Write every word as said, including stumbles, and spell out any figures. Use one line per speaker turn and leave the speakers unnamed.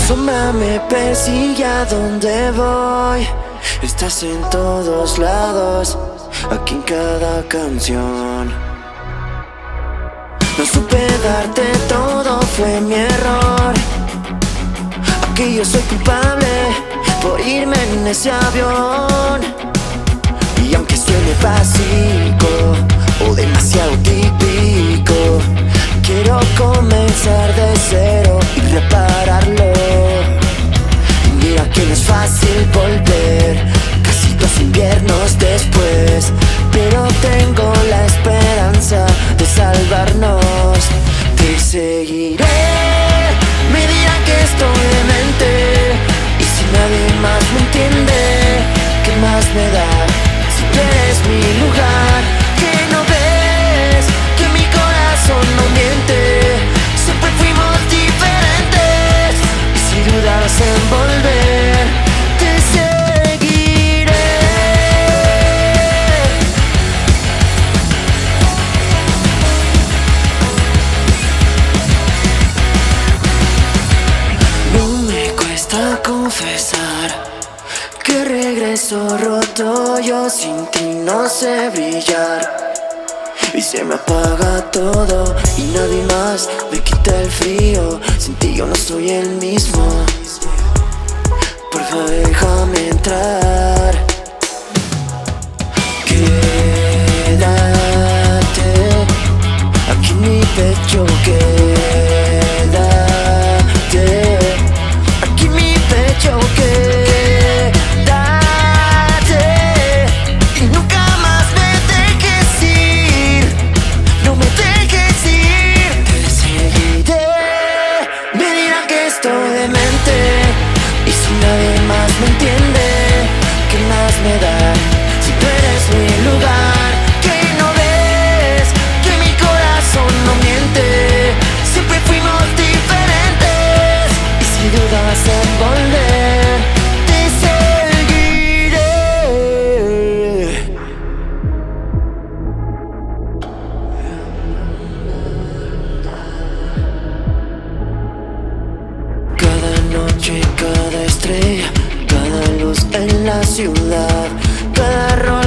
sombra me persigue a donde voy. Estás en todos lados, aquí en cada canción. No supe darte todo, fue mi error. Aquí yo soy culpable por irme en ese avión. Y aunque suene básico o demasiado típico, quiero comenzar de cero y repararlo. Y mira que no es fácil volver, casi dos inviernos después, pero tengo la esperanza de salvarnos. Te seguiré, me dirán que estoy demente, y si nadie más me entiende, ¿qué más me da? Si tú eres mi lugar, que no ves que mi corazón no miente. Siempre fuimos diferentes, y si dudas en volver, te seguiré. No me cuesta confesar que regreso roto, yo sin ti no sé brillar. Y se me apaga todo y nadie más me quita el frío. Sin ti yo no soy el mismo. Por favor déjame entrar. Quédate aquí en mi pecho, quédate aquí en mi pecho, quédate. Y si nadie más me entiende, ¿qué más me da? Si tú eres mi lugar, que no ves que mi corazón no miente. Siempre fuimos diferentes, y si dudas en volver, te seguiré. Cada noche, cada estrella, cada luz en la ciudad, cada rol